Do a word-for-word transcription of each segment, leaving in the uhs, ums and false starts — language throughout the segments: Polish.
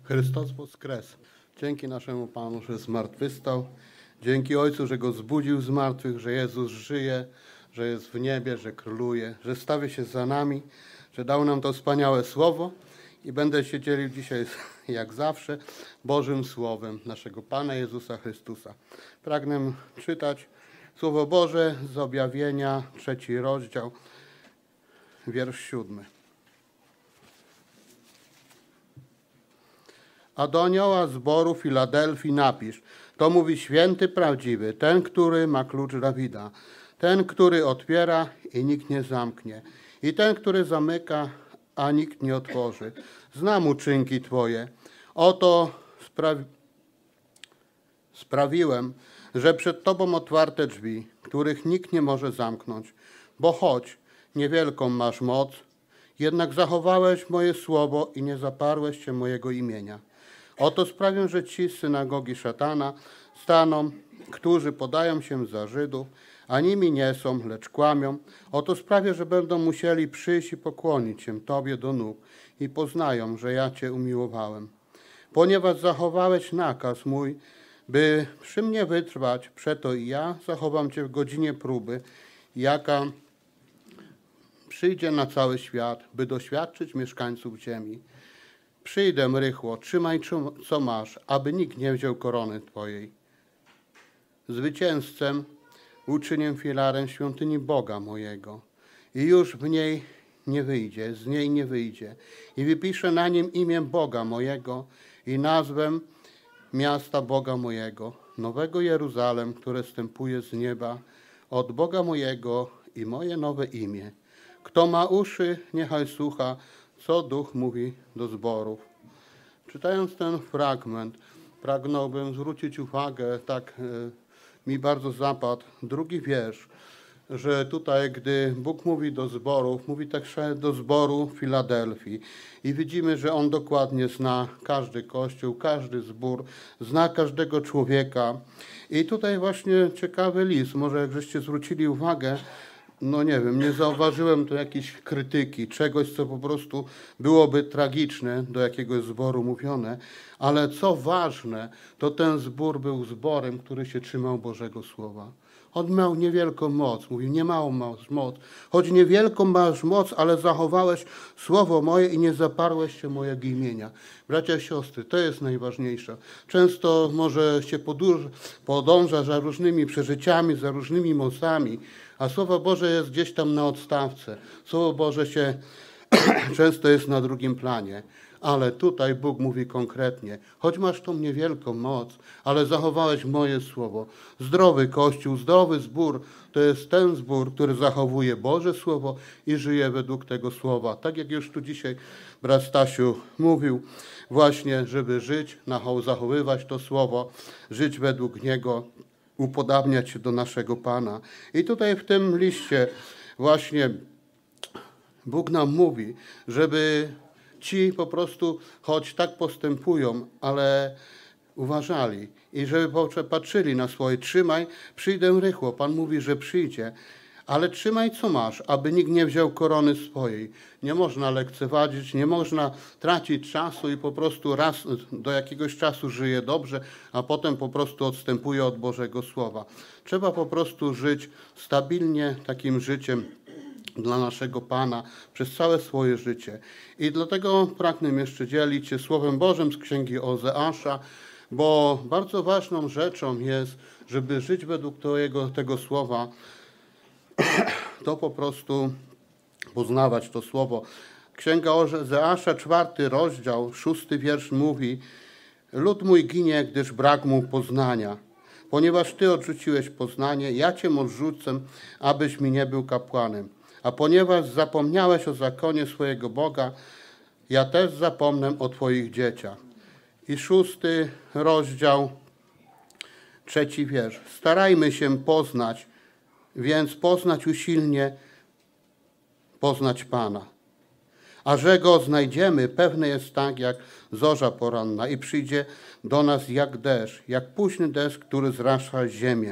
Chrystus woskres. Dzięki naszemu Panu, że zmartwychwstał. Dzięki Ojcu, że Go zbudził z martwych, że Jezus żyje, że jest w niebie, że króluje, że stawia się za nami, że dał nam to wspaniałe Słowo i będę się dzielił dzisiaj, jak zawsze, Bożym Słowem naszego Pana Jezusa Chrystusa. Pragnę czytać Słowo Boże z Objawienia, trzeci rozdział, wiersz siódmy. A do anioła zboru Filadelfii napisz, to mówi święty prawdziwy, ten, który ma klucz Dawida, ten, który otwiera i nikt nie zamknie, i ten, który zamyka, a nikt nie otworzy. Znam uczynki Twoje. Oto sprawi... sprawiłem, że przed Tobą otwarte drzwi, których nikt nie może zamknąć. Bo choć niewielką masz moc, jednak zachowałeś moje słowo i nie zaparłeś się mojego imienia. Oto sprawię, że ci z synagogi szatana staną, którzy podają się za Żydów, a nimi nie są, lecz kłamią. Oto sprawię, że będą musieli przyjść i pokłonić się Tobie do nóg i poznają, że ja Cię umiłowałem. Ponieważ zachowałeś nakaz mój, by przy mnie wytrwać, przeto i ja zachowam Cię w godzinie próby, jaka przyjdzie na cały świat, by doświadczyć mieszkańców ziemi. Przyjdę rychło, trzymaj co masz, aby nikt nie wziął korony Twojej. Zwycięzcem uczynię filarem świątyni Boga mojego i już w niej nie wyjdzie, z niej nie wyjdzie. I wypiszę na nim imię Boga mojego i nazwę miasta Boga mojego, Nowego Jeruzalem, które zstępuje z nieba od Boga mojego i moje nowe imię. Kto ma uszy, niechaj słucha, co Duch mówi do zborów. Czytając ten fragment, pragnąłbym zwrócić uwagę, tak e, mi bardzo zapadł drugi wiersz, że tutaj, gdy Bóg mówi do zborów, mówi także do zboru Filadelfii. I widzimy, że On dokładnie zna każdy kościół, każdy zbór, zna każdego człowieka. I tutaj właśnie ciekawy list, może jak żeście zwrócili uwagę, no nie wiem, nie zauważyłem tu jakiejś krytyki, czegoś, co po prostu byłoby tragiczne do jakiegoś zboru mówione, ale co ważne, to ten zbór był zborem, który się trzymał Bożego Słowa. On miał niewielką moc, mówił, nie małą masz moc, choć niewielką masz moc, ale zachowałeś słowo moje i nie zaparłeś się mojego imienia. Bracia i siostry, to jest najważniejsze. Często może się podąża, podąża za różnymi przeżyciami, za różnymi mocami, a Słowo Boże jest gdzieś tam na odstawce. Słowo Boże się często jest na drugim planie. Ale tutaj Bóg mówi konkretnie, choć masz tą niewielką moc, ale zachowałeś moje słowo. Zdrowy Kościół, zdrowy zbór, to jest ten zbór, który zachowuje Boże Słowo i żyje według tego Słowa. Tak jak już tu dzisiaj brat Stasiu mówił, właśnie, żeby żyć, zachowywać to Słowo, żyć według Niego, upodabniać się do naszego Pana. I tutaj w tym liście właśnie Bóg nam mówi, żeby ci po prostu, choć tak postępują, ale uważali i żeby patrzyli na swoje, trzymaj, przyjdę rychło. Pan mówi, że przyjdzie, ale trzymaj co masz, aby nikt nie wziął korony swojej. Nie można lekcewadzić, nie można tracić czasu i po prostu raz do jakiegoś czasu żyje dobrze, a potem po prostu odstępuje od Bożego Słowa. Trzeba po prostu żyć stabilnie takim życiem dla naszego Pana przez całe swoje życie. I dlatego pragnę jeszcze dzielić się Słowem Bożym z Księgi Ozeasza, bo bardzo ważną rzeczą jest, żeby żyć według tego, tego Słowa, to po prostu poznawać to Słowo. Księga Ozeasza, czwarty rozdział, szósty wiersz mówi: lud mój ginie, gdyż brak mu poznania. Ponieważ Ty odrzuciłeś poznanie, ja Cię odrzucę, abyś mi nie był kapłanem. A ponieważ zapomniałeś o zakonie swojego Boga, ja też zapomnę o Twoich dzieciach. I szósty rozdział, trzeci wiersz. Starajmy się poznać, więc poznać usilnie, poznać Pana. A że Go znajdziemy, pewne jest tak, jak zorza poranna i przyjdzie do nas jak deszcz, jak późny deszcz, który zrasza ziemię.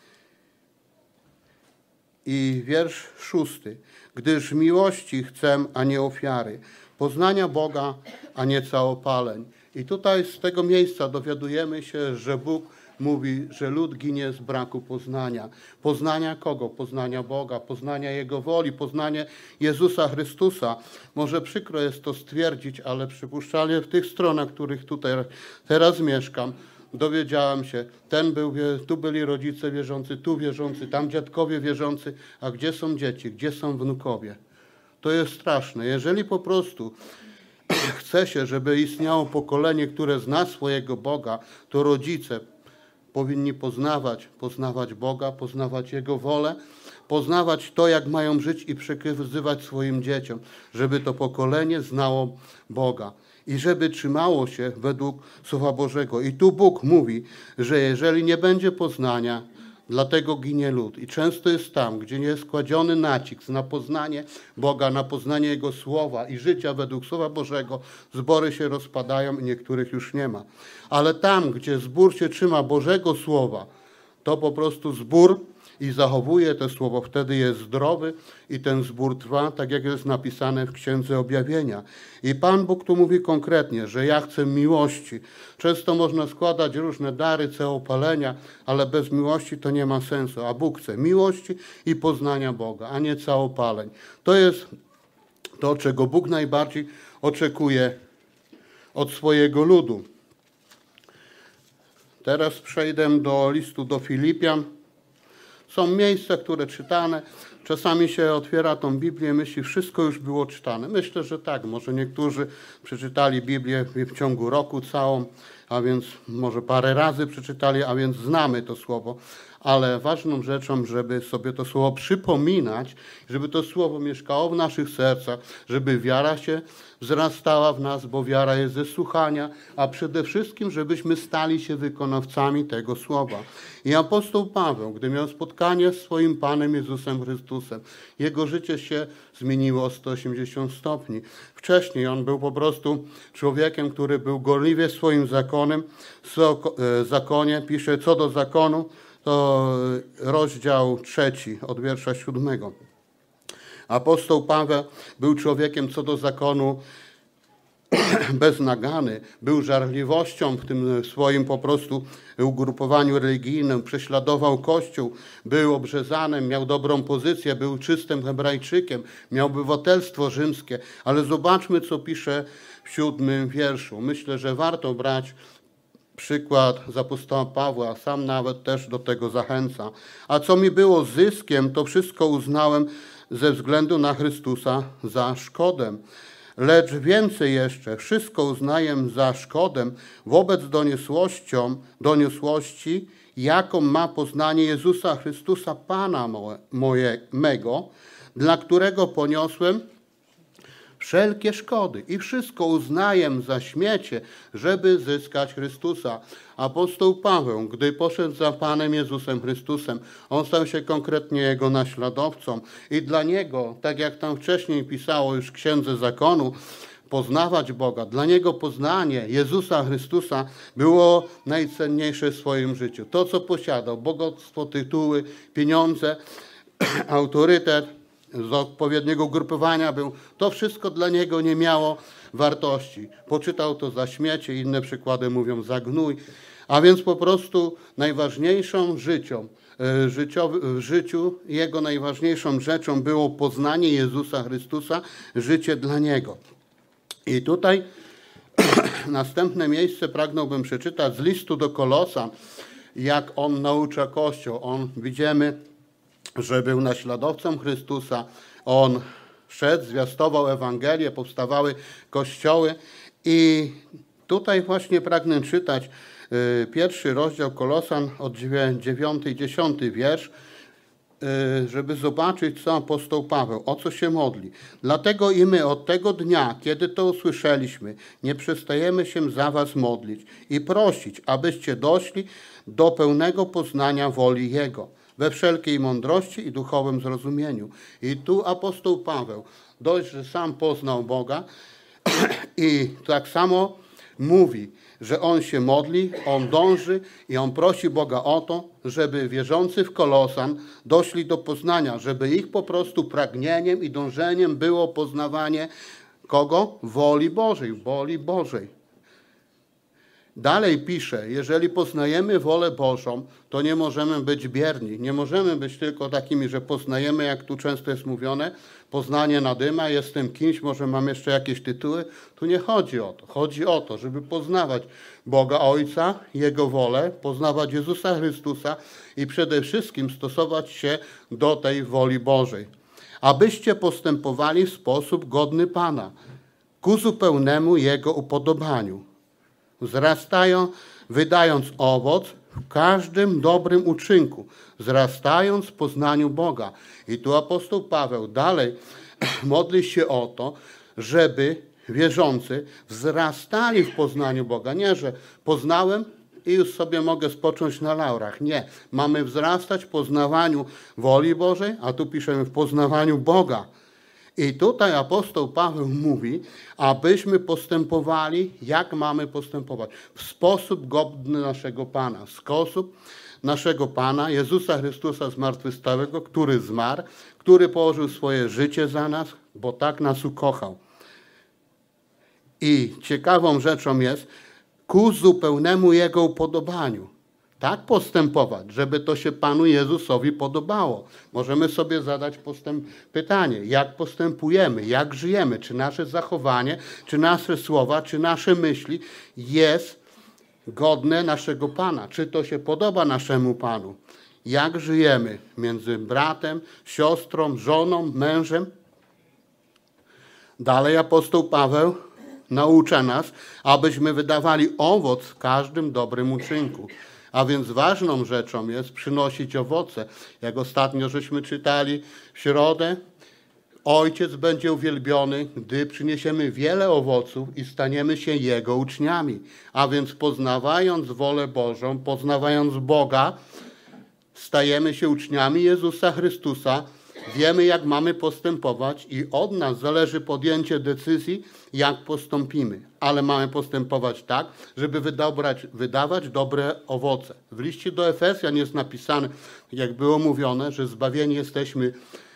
I wiersz szósty. Gdyż miłości chcę, a nie ofiary, poznania Boga, a nie całopaleń. I tutaj z tego miejsca dowiadujemy się, że Bóg mówi, że lud ginie z braku poznania. Poznania kogo? Poznania Boga, poznania Jego woli, poznanie Jezusa Chrystusa. Może przykro jest to stwierdzić, ale przypuszczalnie w tych stronach, w których tutaj teraz mieszkam, dowiedziałem się, ten był, tu byli rodzice wierzący, tu wierzący, tam dziadkowie wierzący, a gdzie są dzieci, gdzie są wnukowie? To jest straszne. Jeżeli po prostu chce się, żeby istniało pokolenie, które zna swojego Boga, to rodzice powinni poznawać, poznawać Boga, poznawać Jego wolę, poznawać to, jak mają żyć i przekazywać swoim dzieciom, żeby to pokolenie znało Boga i żeby trzymało się według Słowa Bożego. I tu Bóg mówi, że jeżeli nie będzie poznania, dlatego ginie lud. I często jest tam, gdzie nie jest kładziony nacisk na poznanie Boga, na poznanie Jego Słowa i życia według Słowa Bożego, zbory się rozpadają i niektórych już nie ma. Ale tam, gdzie zbór się trzyma Bożego Słowa, to po prostu zbór i zachowuje to słowo, wtedy jest zdrowy i ten zbór trwa, tak jak jest napisane w Księdze Objawienia. I Pan Bóg tu mówi konkretnie, że ja chcę miłości. Często można składać różne dary, całopalenia, ale bez miłości to nie ma sensu. A Bóg chce miłości i poznania Boga, a nie całopaleń. To jest to, czego Bóg najbardziej oczekuje od swojego ludu. Teraz przejdę do listu do Filipian. Są miejsca, które czytane. Czasami się otwiera tą Biblię, myśli, wszystko już było czytane. Myślę, że tak. Może niektórzy przeczytali Biblię w ciągu roku całą, a więc może parę razy przeczytali, a więc znamy to słowo. Ale ważną rzeczą, żeby sobie to słowo przypominać, żeby to słowo mieszkało w naszych sercach, żeby wiara się wzrastała w nas, bo wiara jest ze słuchania, a przede wszystkim, żebyśmy stali się wykonawcami tego słowa. I apostoł Paweł, gdy miał spotkanie z swoim Panem Jezusem Chrystusem, jego życie się zmieniło o sto osiemdziesiąt stopni. Wcześniej on był po prostu człowiekiem, który był gorliwie swoim zakonem, zakonie, pisze co do zakonu, to rozdział trzeci od wiersza siódmego. Apostoł Paweł był człowiekiem co do zakonu beznagany, był żarliwością w tym swoim po prostu ugrupowaniu religijnym, prześladował Kościół, był obrzezanym, miał dobrą pozycję, był czystym Hebrajczykiem, miał obywatelstwo rzymskie, ale zobaczmy, co pisze w siódmym wierszu. Myślę, że warto brać przykład z apostoła Pawła, sam nawet też do tego zachęca. A co mi było zyskiem, to wszystko uznałem ze względu na Chrystusa za szkodę. Lecz więcej jeszcze, wszystko uznaję za szkodę wobec doniosłością, doniosłości, jaką ma poznanie Jezusa Chrystusa, Pana moje, mego, dla którego poniosłem wszelkie szkody i wszystko uznaję za śmiecie, żeby zyskać Chrystusa. Apostoł Paweł, gdy poszedł za Panem Jezusem Chrystusem, on stał się konkretnie Jego naśladowcą i dla Niego, tak jak tam wcześniej pisało już w Księdze Zakonu, poznawać Boga, dla Niego poznanie Jezusa Chrystusa było najcenniejsze w swoim życiu. To, co posiadał, bogactwo, tytuły, pieniądze, autorytet, z odpowiedniego ugrupowania był, to wszystko dla niego nie miało wartości. Poczytał to za śmiecie, inne przykłady mówią za gnój, a więc po prostu najważniejszą życią, w życiu jego najważniejszą rzeczą było poznanie Jezusa Chrystusa, życie dla Niego. I tutaj następne miejsce pragnąłbym przeczytać z listu do Kolosan, jak on naucza Kościół. On, widzimy, że był naśladowcą Chrystusa, on szedł, zwiastował Ewangelię, powstawały kościoły i tutaj właśnie pragnę czytać y, pierwszy rozdział Kolosan od dziewiąty i dziesiąty wiersz, y, żeby zobaczyć, co apostoł Paweł, o co się modli. Dlatego i my od tego dnia, kiedy to usłyszeliśmy, nie przestajemy się za was modlić i prosić, abyście doszli do pełnego poznania woli Jego, we wszelkiej mądrości i duchowym zrozumieniu. I tu apostoł Paweł dość, że sam poznał Boga i tak samo mówi, że on się modli, on dąży i on prosi Boga o to, żeby wierzący w Kolosan doszli do poznania, żeby ich po prostu pragnieniem i dążeniem było poznawanie kogo? Woli Bożej, woli Bożej. Dalej pisze, jeżeli poznajemy wolę Bożą, to nie możemy być bierni. Nie możemy być tylko takimi, że poznajemy, jak tu często jest mówione, poznanie nadyma, jestem kimś, może mam jeszcze jakieś tytuły. Tu nie chodzi o to. Chodzi o to, żeby poznawać Boga Ojca, Jego wolę, poznawać Jezusa Chrystusa i przede wszystkim stosować się do tej woli Bożej. Abyście postępowali w sposób godny Pana, ku zupełnemu Jego upodobaniu, wzrastają, wydając owoc w każdym dobrym uczynku, wzrastając w poznaniu Boga. I tu apostoł Paweł dalej modli się o to, żeby wierzący wzrastali w poznaniu Boga. Nie, że poznałem i już sobie mogę spocząć na laurach. Nie, mamy wzrastać w poznawaniu woli Bożej, a tu piszemy w poznawaniu Boga. I tutaj apostoł Paweł mówi, abyśmy postępowali, jak mamy postępować. W sposób godny naszego Pana. W sposób naszego Pana, Jezusa Chrystusa zmartwychwstałego, który zmarł, który położył swoje życie za nas, bo tak nas ukochał. I ciekawą rzeczą jest, ku zupełnemu Jego upodobaniu. Tak postępować, żeby to się Panu Jezusowi podobało. Możemy sobie zadać postęp, pytanie, jak postępujemy, jak żyjemy, czy nasze zachowanie, czy nasze słowa, czy nasze myśli jest godne naszego Pana, czy to się podoba naszemu Panu. Jak żyjemy między bratem, siostrą, żoną, mężem. Dalej apostoł Paweł naucza nas, abyśmy wydawali owoc w każdym dobrym uczynku. A więc ważną rzeczą jest przynosić owoce. Jak ostatnio żeśmy czytali w środę, Ojciec będzie uwielbiony, gdy przyniesiemy wiele owoców i staniemy się Jego uczniami. A więc poznawając wolę Bożą, poznawając Boga, stajemy się uczniami Jezusa Chrystusa, wiemy, jak mamy postępować i od nas zależy podjęcie decyzji, jak postąpimy. Ale mamy postępować tak, żeby wydawać, wydawać dobre owoce. W liście do Efezjan jest napisane, jak było mówione, że zbawieni jesteśmy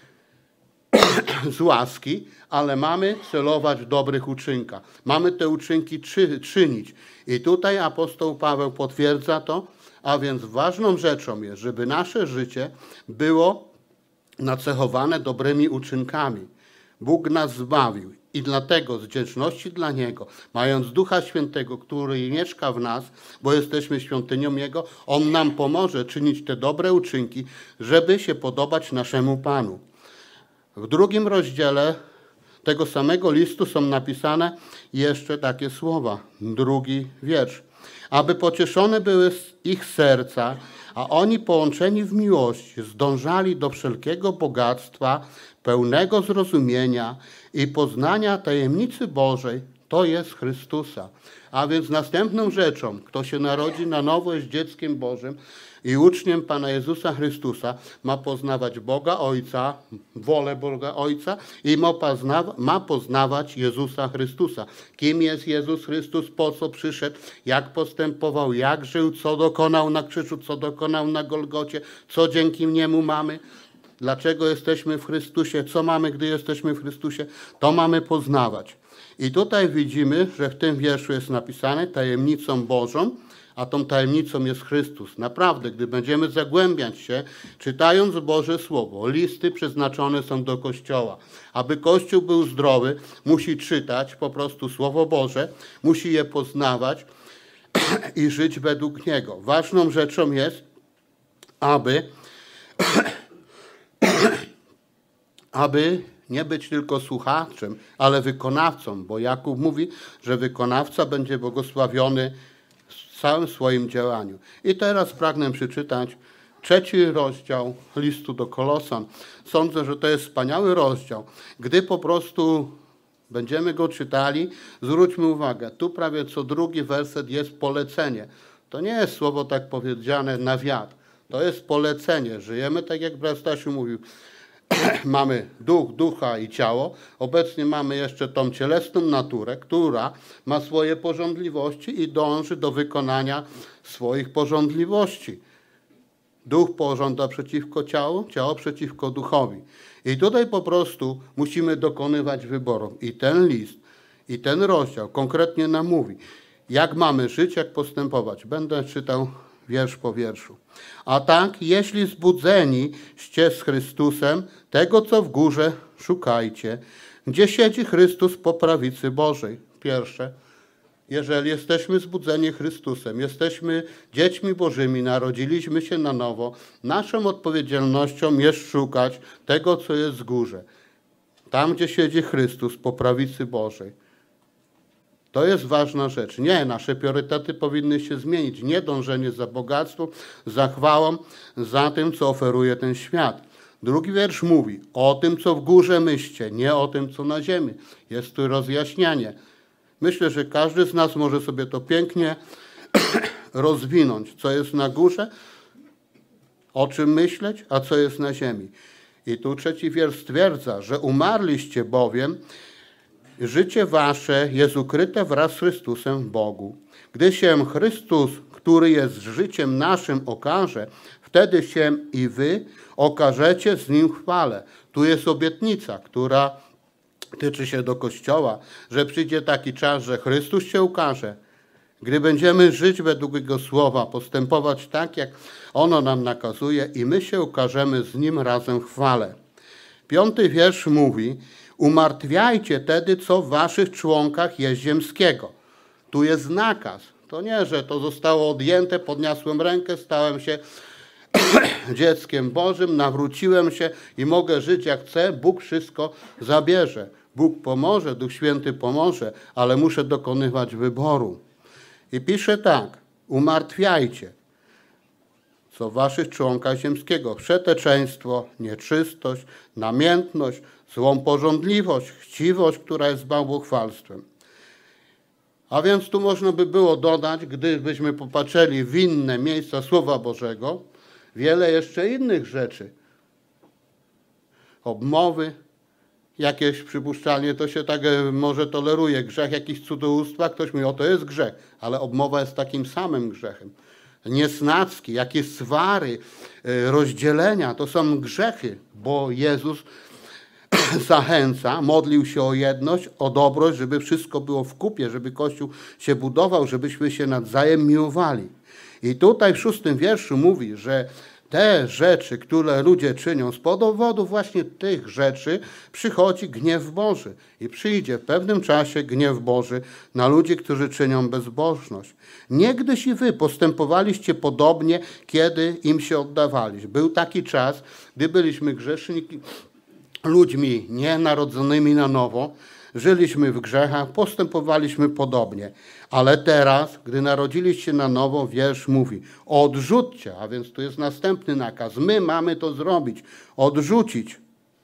z łaski, ale mamy celować w dobrych uczynkach. Mamy te uczynki czy, czynić. I tutaj apostoł Paweł potwierdza to, a więc ważną rzeczą jest, żeby nasze życie było nacechowane dobrymi uczynkami. Bóg nas zbawił i dlatego z wdzięczności dla Niego, mając Ducha Świętego, który mieszka w nas, bo jesteśmy świątynią Jego, On nam pomoże czynić te dobre uczynki, żeby się podobać naszemu Panu. W drugim rozdziale tego samego listu są napisane jeszcze takie słowa, drugi wiersz. Aby pocieszone były ich serca, a oni połączeni w miłości zdążali do wszelkiego bogactwa, pełnego zrozumienia i poznania tajemnicy Bożej, to jest Chrystusa. A więc następną rzeczą, kto się narodzi na nowo jest dzieckiem Bożym i uczniem Pana Jezusa Chrystusa, ma poznawać Boga Ojca, wolę Boga Ojca i ma, poznawa, ma poznawać Jezusa Chrystusa. Kim jest Jezus Chrystus, po co przyszedł, jak postępował, jak żył, co dokonał na krzyżu, co dokonał na Golgocie, co dzięki Niemu mamy. Dlaczego jesteśmy w Chrystusie, co mamy, gdy jesteśmy w Chrystusie, to mamy poznawać. I tutaj widzimy, że w tym wierszu jest napisane tajemnicą Bożą, a tą tajemnicą jest Chrystus. Naprawdę, gdy będziemy zagłębiać się, czytając Boże Słowo, listy przeznaczone są do Kościoła. Aby Kościół był zdrowy, musi czytać po prostu Słowo Boże, musi je poznawać i żyć według Niego. Ważną rzeczą jest, aby, aby nie być tylko słuchaczem, ale wykonawcą, bo Jakub mówi, że wykonawca będzie błogosławiony w całym swoim działaniu. I teraz pragnę przeczytać trzeci rozdział listu do Kolosan. Sądzę, że to jest wspaniały rozdział. Gdy po prostu będziemy go czytali, zwróćmy uwagę, tu prawie co drugi werset jest polecenie. To nie jest słowo tak powiedziane na wiatr. To jest polecenie. Żyjemy tak, jak brat Stasiu mówił. Mamy duch, ducha i ciało. Obecnie mamy jeszcze tą cielesną naturę, która ma swoje pożądliwości i dąży do wykonania swoich pożądliwości. Duch pożąda przeciwko ciału, ciało przeciwko duchowi. I tutaj po prostu musimy dokonywać wyboru. I ten list, i ten rozdział konkretnie nam mówi, jak mamy żyć, jak postępować. Będę czytał wiersz po wierszu. A tak, jeśli zbudzeniście z Chrystusem, tego co w górze szukajcie, gdzie siedzi Chrystus po prawicy Bożej. Pierwsze, jeżeli jesteśmy zbudzeni Chrystusem, jesteśmy dziećmi Bożymi, narodziliśmy się na nowo, naszą odpowiedzialnością jest szukać tego, co jest w górze. Tam, gdzie siedzi Chrystus po prawicy Bożej. To jest ważna rzecz. Nie, nasze priorytety powinny się zmienić. Nie dążenie za bogactwem, za chwałą, za tym, co oferuje ten świat. Drugi wiersz mówi o tym, co w górze myślcie, nie o tym, co na ziemi. Jest tu rozjaśnianie. Myślę, że każdy z nas może sobie to pięknie rozwinąć, co jest na górze, o czym myśleć, a co jest na ziemi. I tu trzeci wiersz stwierdza, że umarliście bowiem, życie wasze jest ukryte wraz z Chrystusem w Bogu. Gdy się Chrystus, który jest życiem naszym, okaże, wtedy się i wy okażecie z Nim w chwale. Tu jest obietnica, która tyczy się do Kościoła, że przyjdzie taki czas, że Chrystus się ukaże. Gdy będziemy żyć według Jego słowa, postępować tak, jak ono nam nakazuje i my się ukażemy z Nim razem w chwale. Piąty wiersz mówi, umartwiajcie tedy, co w waszych członkach jest ziemskiego. Tu jest nakaz. To nie, że to zostało odjęte, podniosłem rękę, stałem się dzieckiem Bożym, nawróciłem się i mogę żyć jak chcę, Bóg wszystko zabierze. Bóg pomoże, Duch Święty pomoże, ale muszę dokonywać wyboru. I pisze tak, umartwiajcie, co w waszych członkach ziemskiego. Wszeteczeństwo, nieczystość, namiętność, złą pożądliwość, chciwość, która jest bałwochwalstwem. A więc tu można by było dodać, gdybyśmy popatrzyli w inne miejsca Słowa Bożego, wiele jeszcze innych rzeczy. Obmowy, jakieś przypuszczalnie, to się tak może toleruje. Grzech jakichś cudzołóstwa, ktoś mówi, o to jest grzech, ale obmowa jest takim samym grzechem. Niesnacki, jakieś swary, rozdzielenia, to są grzechy, bo Jezus zachęca, modlił się o jedność, o dobroć, żeby wszystko było w kupie, żeby Kościół się budował, żebyśmy się nawzajem miłowali. I tutaj w szóstym wierszu mówi, że te rzeczy, które ludzie czynią, z powodu właśnie tych rzeczy przychodzi gniew Boży. I przyjdzie w pewnym czasie gniew Boży na ludzi, którzy czynią bezbożność. Niegdyś i wy postępowaliście podobnie, kiedy im się oddawaliście. Był taki czas, gdy byliśmy grzeszni ludźmi nienarodzonymi na nowo, żyliśmy w grzechach, postępowaliśmy podobnie. Ale teraz, gdy narodziliście się na nowo, wiersz mówi, odrzućcie, a więc tu jest następny nakaz. My mamy to zrobić, odrzucić.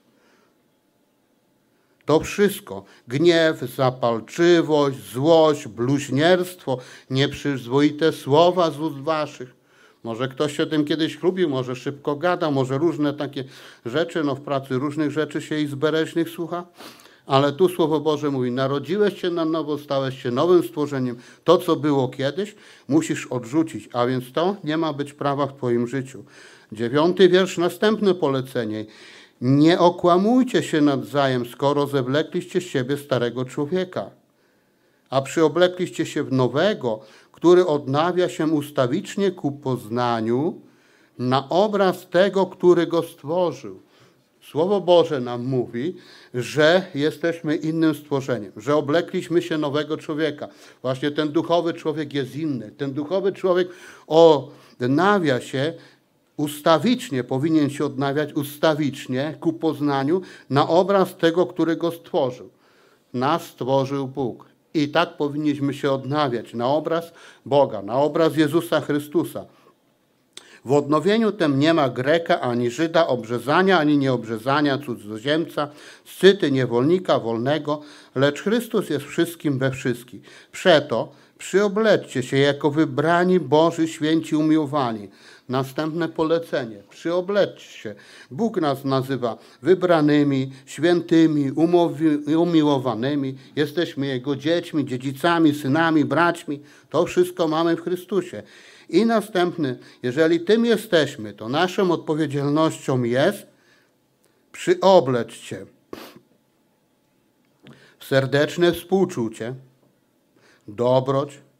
To wszystko, gniew, zapalczywość, złość, bluźnierstwo, nieprzyzwoite słowa z ust waszych. Może ktoś się tym kiedyś chlubił, może szybko gada, może różne takie rzeczy, no w pracy różnych rzeczy się i zbereźnych słucha. Ale tu Słowo Boże mówi, narodziłeś się na nowo, stałeś się nowym stworzeniem. To, co było kiedyś, musisz odrzucić, a więc to nie ma być prawa w twoim życiu. Dziewiąty wiersz, następne polecenie. Nie okłamujcie się nawzajem, skoro zewlekliście z siebie starego człowieka, a przyoblekliście się w nowego, który odnawia się ustawicznie ku poznaniu na obraz tego, który go stworzył. Słowo Boże nam mówi, że jesteśmy innym stworzeniem, że oblekliśmy się nowego człowieka. Właśnie ten duchowy człowiek jest inny. Ten duchowy człowiek odnawia się ustawicznie, powinien się odnawiać ustawicznie ku poznaniu na obraz tego, który go stworzył. Nas stworzył Bóg. I tak powinniśmy się odnawiać na obraz Boga, na obraz Jezusa Chrystusa. W odnowieniu tym nie ma Greka, ani Żyda, obrzezania, ani nieobrzezania, cudzoziemca, scyty, niewolnika, wolnego, lecz Chrystus jest wszystkim we wszystkich. Przeto przyobleczcie się jako wybrani Boży, święci, umiłowani. Następne polecenie. Przyobleczcie się. Bóg nas nazywa wybranymi, świętymi, umowi- umiłowanymi. Jesteśmy Jego dziećmi, dziedzicami, synami, braćmi. To wszystko mamy w Chrystusie. I następny, jeżeli tym jesteśmy, to naszą odpowiedzialnością jest przyobleczcie w serdeczne współczucie, dobroć,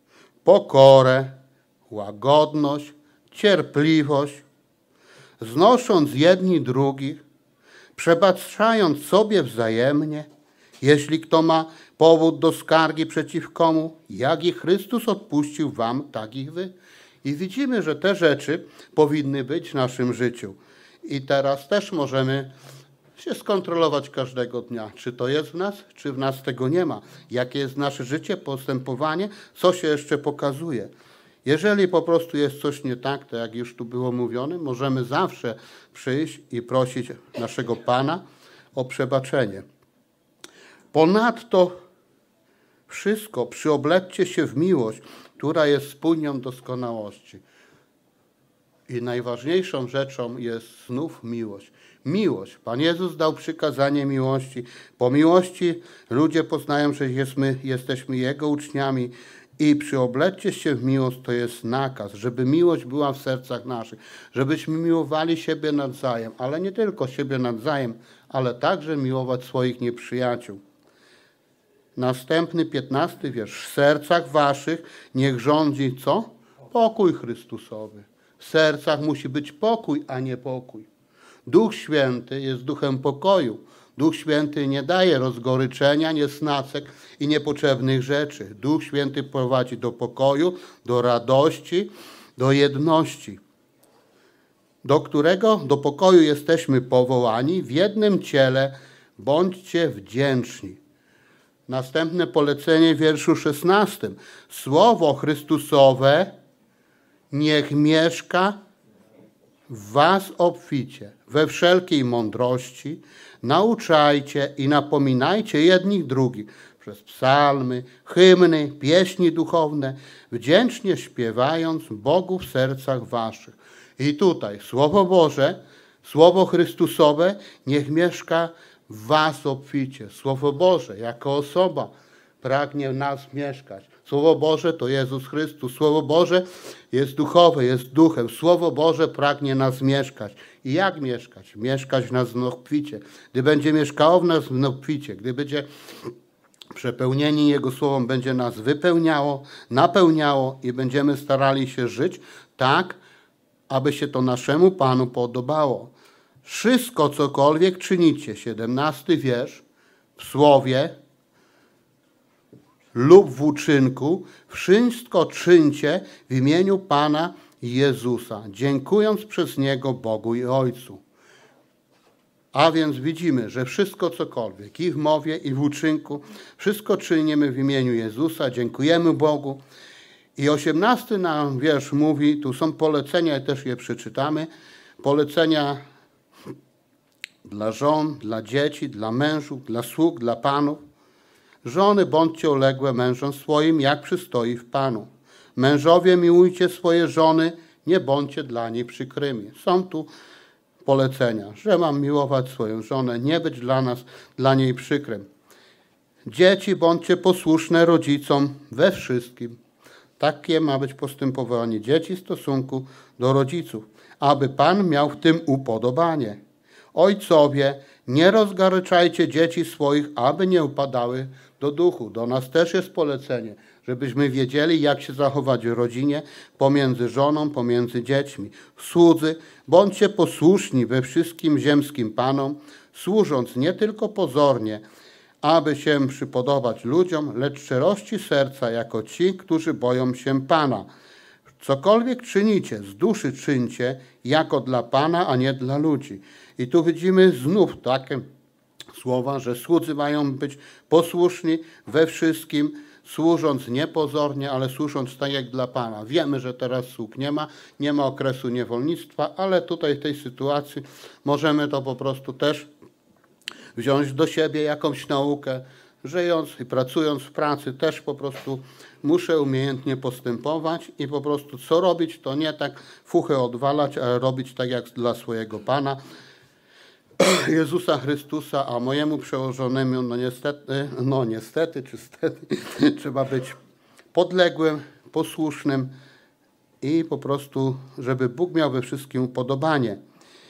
pokorę, łagodność, cierpliwość, znosząc jedni drugich, przebaczając sobie wzajemnie, jeśli kto ma powód do skargi przeciw komu, jak i Chrystus odpuścił wam, tak i wy. I widzimy, że te rzeczy powinny być w naszym życiu. I teraz też możemy się skontrolować każdego dnia, czy to jest w nas, czy w nas tego nie ma. Jakie jest nasze życie, postępowanie, co się jeszcze pokazuje. Jeżeli po prostu jest coś nie tak, to jak już tu było mówione, możemy zawsze przyjść i prosić naszego Pana o przebaczenie. Ponadto wszystko przyoblećcie się w miłość, która jest spójnią doskonałości. I najważniejszą rzeczą jest znów miłość. Miłość. Pan Jezus dał przykazanie miłości. Po miłości ludzie poznają, że jesteśmy, jesteśmy Jego uczniami. I przyoblećcie się w miłość, to jest nakaz, żeby miłość była w sercach naszych, żebyśmy miłowali siebie nawzajem, ale nie tylko siebie nawzajem, ale także miłować swoich nieprzyjaciół. Następny, piętnasty wiersz. W sercach waszych niech rządzi co? Pokój Chrystusowy. W sercach musi być pokój, a nie pokój. Duch Święty jest duchem pokoju. Duch Święty nie daje rozgoryczenia, niesnacek i niepotrzebnych rzeczy. Duch Święty prowadzi do pokoju, do radości, do jedności, do którego do pokoju jesteśmy powołani w jednym ciele. Bądźcie wdzięczni. Następne polecenie w wierszu szesnastym. Słowo Chrystusowe niech mieszka w was obficie, we wszelkiej mądrości, nauczajcie i napominajcie jednych drugich przez psalmy, hymny, pieśni duchowne, wdzięcznie śpiewając Bogu w sercach waszych. I tutaj Słowo Boże, Słowo Chrystusowe niech mieszka w was obficie. Słowo Boże jako osoba pragnie w nas mieszkać. Słowo Boże to Jezus Chrystus. Słowo Boże jest duchowe, jest duchem. Słowo Boże pragnie nas mieszkać. I jak mieszkać? Mieszkać w nas w obficie. Gdy będzie mieszkało w nas w obficie, gdy będzie przepełnienie Jego Słowem, będzie nas wypełniało, napełniało i będziemy starali się żyć tak, aby się to naszemu Panu podobało. Wszystko, cokolwiek czynicie, siedemnasty wiersz, w słowie lub w uczynku, wszystko czyńcie w imieniu Pana Jezusa, dziękując przez Niego Bogu i Ojcu. A więc widzimy, że wszystko cokolwiek, i w mowie, i w uczynku, wszystko czynimy w imieniu Jezusa, dziękujemy Bogu. I osiemnasty nam wiersz mówi, tu są polecenia, też je przeczytamy, polecenia dla żon, dla dzieci, dla mężów, dla sług, dla panów. Żony, bądźcie uległe mężom swoim, jak przystoi w Panu. Mężowie, miłujcie swoje żony, nie bądźcie dla nich przykrymi. Są tu polecenia, że mam miłować swoją żonę, nie być dla nas, dla niej przykrym. Dzieci, bądźcie posłuszne rodzicom we wszystkim. Takie ma być postępowanie dzieci w stosunku do rodziców, aby Pan miał w tym upodobanie. Ojcowie, nie rozgaryczajcie dzieci swoich, aby nie upadały do duchu. Do nas też jest polecenie, żebyśmy wiedzieli, jak się zachować w rodzinie, pomiędzy żoną, pomiędzy dziećmi. Słudzy, bądźcie posłuszni we wszystkim ziemskim Panom, służąc nie tylko pozornie, aby się przypodobać ludziom, lecz szczerości serca jako ci, którzy boją się Pana. Cokolwiek czynicie, z duszy czyńcie, jako dla Pana, a nie dla ludzi. I tu widzimy znów takie słowa, że słudzy mają być posłuszni we wszystkim, służąc niepozornie, ale służąc tak jak dla Pana. Wiemy, że teraz sług nie ma, nie ma okresu niewolnictwa, ale tutaj w tej sytuacji możemy to po prostu też wziąć do siebie jakąś naukę. Żyjąc i pracując w pracy też po prostu muszę umiejętnie postępować i po prostu co robić, to nie tak fuchę odwalać, ale robić tak jak dla swojego Pana Jezusa Chrystusa, a mojemu przełożonemu, no niestety, no niestety czy stety, trzeba być podległym, posłusznym i po prostu, żeby Bóg miał we wszystkim upodobanie.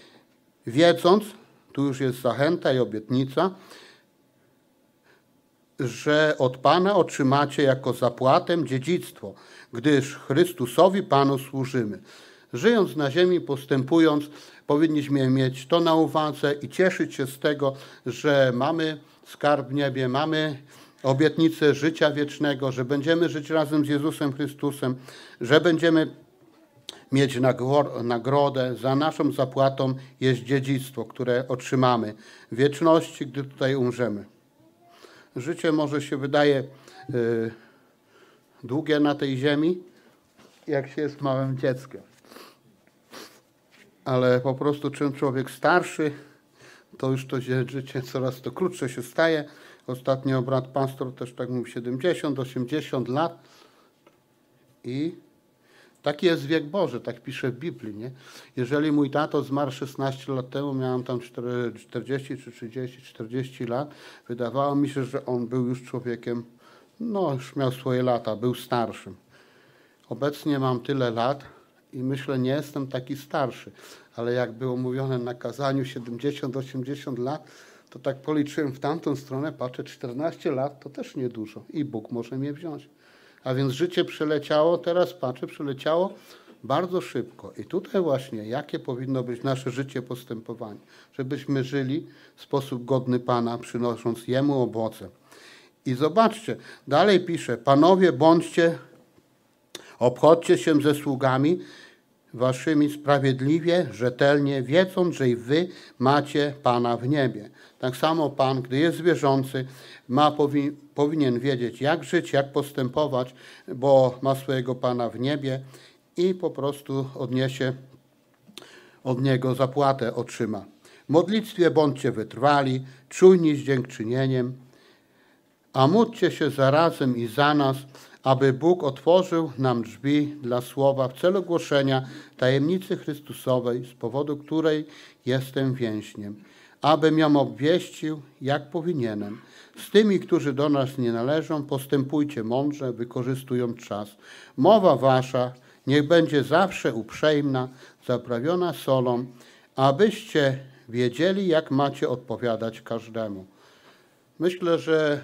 Wiedząc, tu już jest zachęta i obietnica, że od Pana otrzymacie jako zapłatę dziedzictwo, gdyż Chrystusowi Panu służymy. Żyjąc na ziemi, postępując, powinniśmy mieć to na uwadze i cieszyć się z tego, że mamy skarb w niebie, mamy obietnicę życia wiecznego, że będziemy żyć razem z Jezusem Chrystusem, że będziemy mieć nagrodę. Za naszą zapłatą jest dziedzictwo, które otrzymamy w wieczności, gdy tutaj umrzemy. Życie może się wydaje y, długie na tej ziemi, jak się jest małym dzieckiem. Ale po prostu czym człowiek starszy, to już to życie coraz to krótsze się staje. Ostatnio brat pastor też tak mówił, siedemdziesiąt, osiemdziesiąt lat. I taki jest wiek Boży, tak pisze w Biblii, nie? Jeżeli mój tato zmarł szesnaście lat temu, miałem tam czterdzieści czy trzydzieści, czterdzieści lat, wydawało mi się, że on był już człowiekiem, no już miał swoje lata, był starszym. Obecnie mam tyle lat i myślę, nie jestem taki starszy, ale jak było mówione na kazaniu siedemdziesiąt, osiemdziesiąt lat, to tak policzyłem w tamtą stronę, patrzę, czternaście lat to też niedużo i Bóg może mnie wziąć. A więc życie przeleciało, teraz patrzę, przeleciało bardzo szybko. I tutaj właśnie, jakie powinno być nasze życie, postępowanie, żebyśmy żyli w sposób godny Pana, przynosząc Jemu owoce. I zobaczcie, dalej pisze, panowie, bądźcie, obchodźcie się ze sługami waszymi sprawiedliwie, rzetelnie, wiedząc, że i wy macie Pana w niebie. Tak samo Pan, gdy jest wierzący, ma, powi, powinien wiedzieć, jak żyć, jak postępować, bo ma swojego Pana w niebie i po prostu odniesie od Niego zapłatę, otrzyma. W modlitwie bądźcie wytrwali, czujni z dziękczynieniem, a módlcie się zarazem i za nas, aby Bóg otworzył nam drzwi dla słowa w celu głoszenia tajemnicy Chrystusowej, z powodu której jestem więźniem, abym ją obwieścił, jak powinienem. Z tymi, którzy do nas nie należą, postępujcie mądrze, wykorzystując czas. Mowa wasza niech będzie zawsze uprzejma, zaprawiona solą, abyście wiedzieli, jak macie odpowiadać każdemu. Myślę, że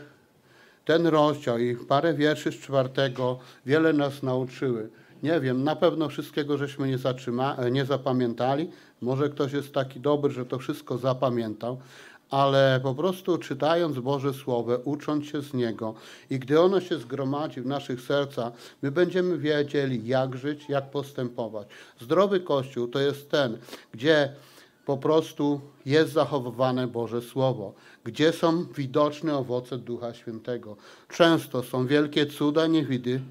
ten rozdział i parę wierszy z czwartego wiele nas nauczyły. Nie wiem, na pewno wszystkiego żeśmy nie, zatrzyma, nie zapamiętali. Może ktoś jest taki dobry, że to wszystko zapamiętał, ale po prostu czytając Boże Słowo, ucząc się z Niego i gdy ono się zgromadzi w naszych sercach, my będziemy wiedzieli, jak żyć, jak postępować. Zdrowy Kościół to jest ten, gdzie po prostu jest zachowywane Boże Słowo, gdzie są widoczne owoce Ducha Świętego. Często są wielkie cuda, niewidy,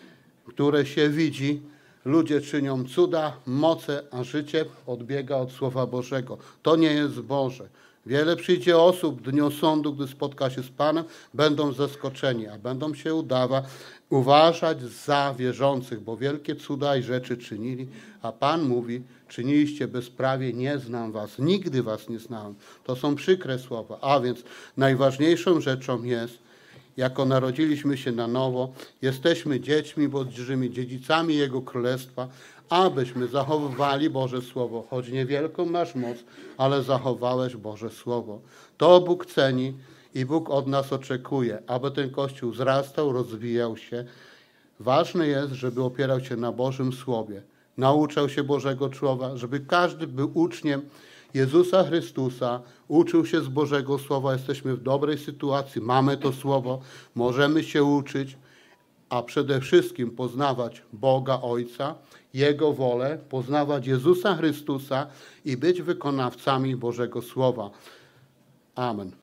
które się widzi. Ludzie czynią cuda, moce, a życie odbiega od Słowa Bożego. To nie jest Boże. Wiele przyjdzie osób w dniu sądu, gdy spotka się z Panem, będą zaskoczeni, a będą się udawać, uważać za wierzących, bo wielkie cuda i rzeczy czynili, a Pan mówi, czyniliście bezprawie, nie znam was, nigdy was nie znałem. To są przykre słowa, a więc najważniejszą rzeczą jest, jako narodziliśmy się na nowo, jesteśmy dziećmi Bożymi, dziedzicami Jego Królestwa, abyśmy zachowywali Boże Słowo, choć niewielką masz moc, ale zachowałeś Boże Słowo. To Bóg ceni i Bóg od nas oczekuje, aby ten Kościół wzrastał, rozwijał się. Ważne jest, żeby opierał się na Bożym Słowie, nauczał się Bożego Słowa, żeby każdy był uczniem Jezusa Chrystusa, uczył się z Bożego Słowa, jesteśmy w dobrej sytuacji, mamy to Słowo, możemy się uczyć, a przede wszystkim poznawać Boga Ojca, Jego wolę, poznawać Jezusa Chrystusa i być wykonawcami Bożego Słowa. Amen.